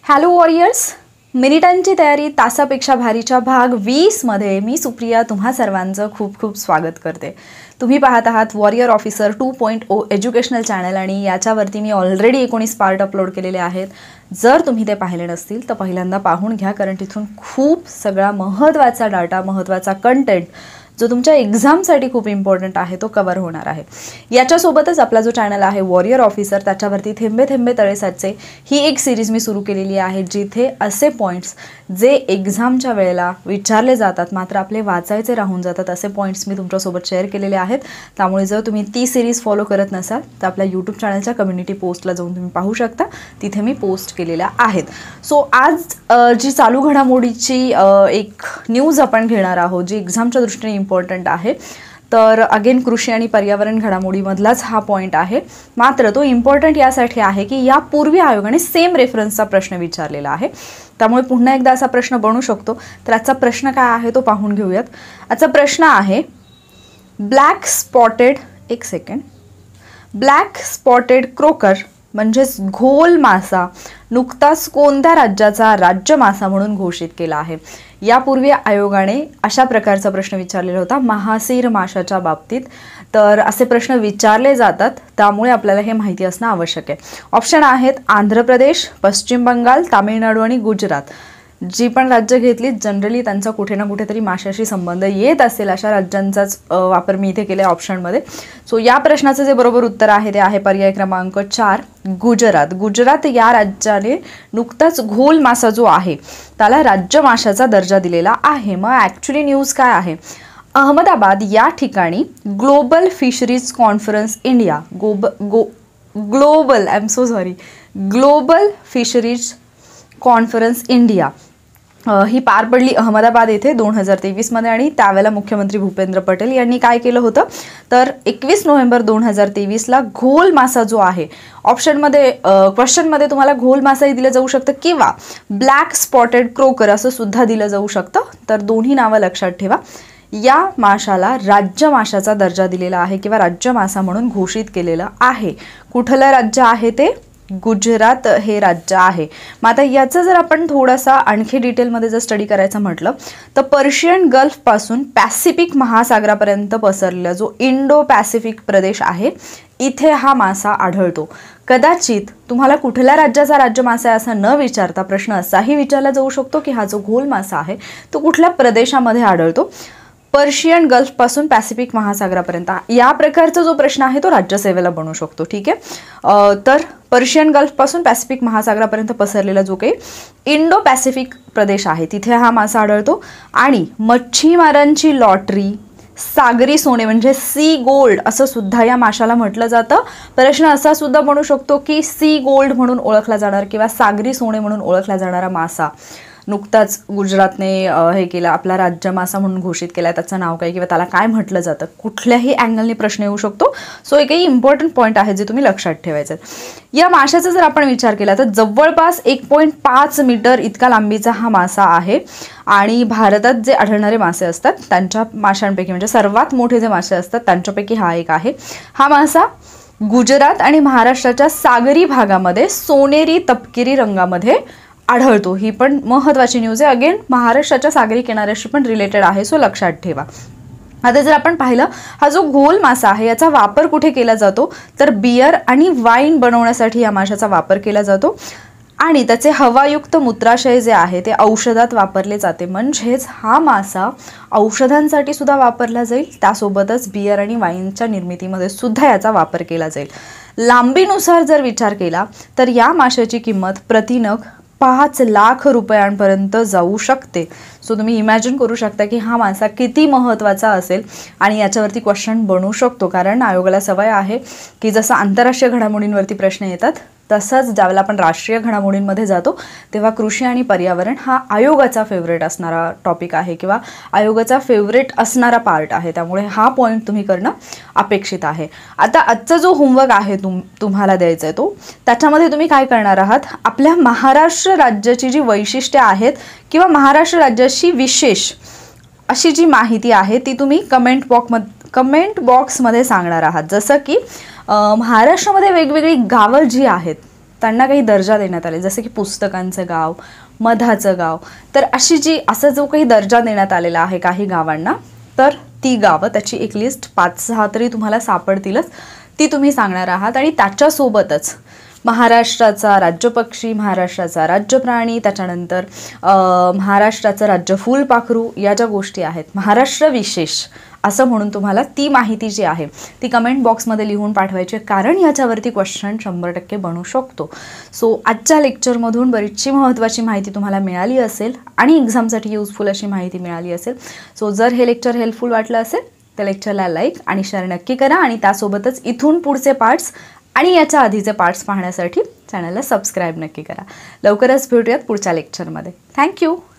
Hello warriors, मिनिटांची तयारी तासापेक्षा भारीच्या भाग 20 मध्ये मी सुप्रिया तुम्हा सर्वांचं खूप खूप स्वागत करते. तुम्ही पाहत आहात वॉरियर ऑफिसर 2.0 एज्युकेशनल चॅनल आणि याच्यावरती मी ऑलरेडी 19 पार्ट अपलोड केलेले आहेत. जर तुम्ही ते पाहिले नसतील तर पहिल्यांदा पाहून घ्या, कारण तिथून खूप सगळा महत्त्वाचा डाटा, महत्त्वाचा कंटेंट जो तुमच्या एक्झामसाठी खूप इम्पॉर्टंट आहे तो कव्हर होणार आहे. याच्यासोबतच आपला जो चॅनल आहे वॉरियर ऑफिसर, त्याच्यावरती थेंबे थेंबे तळे साचे ही एक सिरीज मी सुरू केलेली आहे, जिथे असे पॉईंट्स जे एक्झामच्या वेळेला विचारले जातात मात्र आपले वाचायचे राहून जातात असे पॉईंट्स मी तुमच्यासोबत शेअर केलेले आहेत. त्यामुळे जर तुम्ही ती सिरीज फॉलो करत नसाल तर आपल्या यूट्यूब चॅनलच्या कम्युनिटी पोस्टला जाऊन तुम्ही पाहू शकता, तिथे मी पोस्ट केलेल्या आहेत. सो आज जी चालू घडामोडीची एक न्यूज आपण घेणार आहोत जी एक्झामच्या दृष्टीने इम्पॉर्टंट आहे. तर अगेन कृषी आणि पर्यावरण घडामोडीमधलाच हा पॉईंट आहे, मात्र तो इम्पॉर्टंट यासाठी आहे की यापूर्वी आयोगाने सेम रेफरन्सचा प्रश्न विचारलेला आहे. त्यामुळे पुन्हा एकदा असा प्रश्न बनू शकतो. तर आजचा प्रश्न काय आहे तो पाहून घेऊयात. आजचा प्रश्न आहे ब्लॅक स्पॉटेड क्रोकर म्हणजेच घोल मासा नुकताच कोणत्या राज्याचा राज्य मासा म्हणून घोषित केला आहे. यापूर्वी आयोगाने अशा प्रकारचा प्रश्न विचारलेला होता महासीर माशाच्या बाबतीत. तर असे प्रश्न विचारले जातात, त्यामुळे आपल्याला हे माहिती असणं आवश्यक आहे. ऑप्शन आहेत आंध्र प्रदेश, पश्चिम बंगाल, तामिळनाडू आणि गुजरात. जी पण राज्य घेतली जनरली त्यांचा कुठे ना कुठेतरी माशाशी संबंध येत असेल अशा राज्यांचाच वापर मी इथे केला आहे ऑप्शनमध्ये. सो या प्रश्नाचं जे बरोबर उत्तर आहे ते आहे पर्याय क्रमांक 4 गुजरात. गुजरात या राज्याने नुकताच घोल मासा जो आहे त्याला राज्य माशाचा दर्जा दिलेला आहे. मग ॲक्च्युली न्यूज काय आहे, अहमदाबाद या ठिकाणी global fisheries conference India global fisheries conference India ही पार पडली अहमदाबाद येथे 2023 मध्ये. आणि त्यावेळेला मुख्यमंत्री भूपेंद्र पटेल यांनी काय केलं होतं तर 21 नोव्हेंबर 2023ला घोल मासा जो आहे, ऑप्शनमध्ये क्वेश्चनमध्ये तुम्हाला घोल मासाही दिलं जाऊ शकतं किंवा ब्लॅक स्पॉटेड क्रोकर असं सुद्धा दिलं जाऊ शकतं. तर दोन्ही नावं लक्षात ठेवा. या माशाला राज्य माशाचा दर्जा दिलेला आहे किंवा राज्य मासा म्हणून घोषित केलेलं आहे. कुठलं राज्य आहे ते गुजरात हे राज्य आहे. मग आता याचं जर आपण थोडासा आणखी डिटेलमध्ये जर स्टडी करायचं म्हटलं तर पर्शियन गल्फपासून पॅसिफिक महासागरापर्यंत पसरलेला जो इंडो पॅसिफिक प्रदेश आहे इथे हा मासा आढळतो. कदाचित तुम्हाला कुठल्या राज्याचा राज्य मासा आहे असं न विचारता प्रश्न असाही विचारला जाऊ शकतो की हा जो घोल मासा आहे तो कुठल्या प्रदेशामध्ये आढळतो. पर्शियन गल्फपासून पॅसिफिक महासागरापर्यंत या प्रकारचा जो प्रश्न आहे तो राज्यसेवेला बनू शकतो. ठीक आहे, तर पर्शियन गल्फपासून पॅसिफिक महासागरापर्यंत पसरलेला जो काही इंडो पॅसिफिक प्रदेश आहे तिथे हा मासा आढळतो. आणि मच्छीमारांची लॉटरी, सागरी सोने म्हणजे सी गोल्ड असं सुद्धा या माशाला म्हटलं जातं. प्रश्न असा सुद्धा बनू शकतो की सी गोल्ड म्हणून ओळखला जाणार किंवा सागरी सोने म्हणून ओळखला जाणारा मासा नुकताच गुजरातने हे केलं, आपला राज्य मासा म्हणून घोषित केला आहे. त्याचं नाव काय किंवा त्याला काय म्हटलं जातं, कुठल्याही अँगलने प्रश्न येऊ शकतो. सो एकही इम्पॉर्टंट पॉईंट आहे जे तुम्ही लक्षात ठेवायचं. या माशाचा जर आपण विचार केला तर जवळपास 1.5 मीटर इतका लांबीचा हा मासा आहे. आणि भारतात जे आढळणारे मासे असतात त्यांच्या माशांपैकी म्हणजे सर्वात मोठे जे मासे असतात त्यांच्यापैकी हा एक आहे. हा मासा गुजरात आणि महाराष्ट्राच्या सागरी भागामध्ये सोनेरी तपकिरी रंगामध्ये आढळतो. ही पण महत्त्वाची न्यूज आहे. अगेन महाराष्ट्राच्या सागरी किनाऱ्याशी पण रिलेटेड आहे, सो लक्षात ठेवा. आता जर आपण पाहिलं हा जो घोल मासा आहे याचा वापर कुठे केला जातो तर बियर आणि वाईन बनवण्यासाठी या माशाचा वापर केला जातो. आणि त्याचे हवायुक्त मूत्राशय जे आहे ते औषधात वापरले जाते. म्हणजेच हा मासा औषधांसाठी सुद्धा वापरला जाईल, त्यासोबतच बियर आणि वाईनच्या निर्मितीमध्ये सुद्धा याचा वापर केला जाईल. लांबीनुसार जर विचार केला तर या माशाची किंमत प्रतिनग 5 लाख रुपयांपर्यंत जाऊ शकते. सो तुम्ही इमॅजिन करू शकता की हा मासा किती महत्त्वाचा असेल आणि याच्यावरती क्वेश्चन बनू शकतो. कारण आयोगाला सवय आहे की जसं आंतरराष्ट्रीय घडामोडींवरती प्रश्न येतात तसंच ज्यावेळेला आपण राष्ट्रीय घडामोडींमध्ये जातो तेव्हा कृषी आणि पर्यावरण हा आयोगाचा फेवरेट असणारा टॉपिक आहे किंवा आयोगाचा फेवरेट असणारा पार्ट आहे. त्यामुळे हा पॉईंट तुम्ही करणं अपेक्षित आहे. आता आजचा जो होमवर्क आहे तुम्हाला द्यायचा आहे तो त्याच्यामध्ये तुम्ही काय करणार आहात, आपल्या महाराष्ट्र राज्याची जी वैशिष्ट्ये आहेत किंवा महाराष्ट्र राज्याची विशेष अशी जी माहिती आहे ती तुम्ही कमेंट बॉक्समध्ये सांगणार आहात. जसं की महाराष्ट्रामध्ये वेगवेगळी गावं जी आहेत त्यांना काही दर्जा देण्यात आले, जसे की पुस्तकांचं गाव, मधाचं गाव. तर असा जो काही दर्जा देण्यात आलेला आहे काही गावांना, तर ती गावं, त्याची एक लिस्ट 5-6 तरी तुम्हाला सापडतीलच, ती तुम्ही सांगणार आहात. आणि त्याच्यासोबतच महाराष्ट्राचा राज्यपक्षी, महाराष्ट्राचा राज्य प्राणी, त्याच्यानंतर महाराष्ट्राचं राज्य फुलपाखरू, या ज्या गोष्टी आहेत, महाराष्ट्र विशेष असं म्हणून तुम्हाला ती माहिती जी आहे ती कमेंट बॉक्समध्ये लिहून पाठवायची, कारण याच्यावरती क्वेश्चन 100% बनू शकतो. सो आजच्या लेक्चरमधून बरीचशी महत्त्वाची माहिती तुम्हाला मिळाली असेल आणि एक्झामसाठी युजफुल अशी माहिती मिळाली असेल. सो जर हे लेक्चर हेल्पफुल वाटलं असेल तर लेक्चरला लाईक आणि शेअर नक्की करा, आणि त्यासोबतच इथून पुढचे पार्ट्स आणि याच्या आधीचे पार्ट्स पाहण्यासाठी चॅनलला सबस्क्राईब नक्की करा. लवकरच भेटूयात पुढच्या लेक्चरमध्ये. थँक्यू.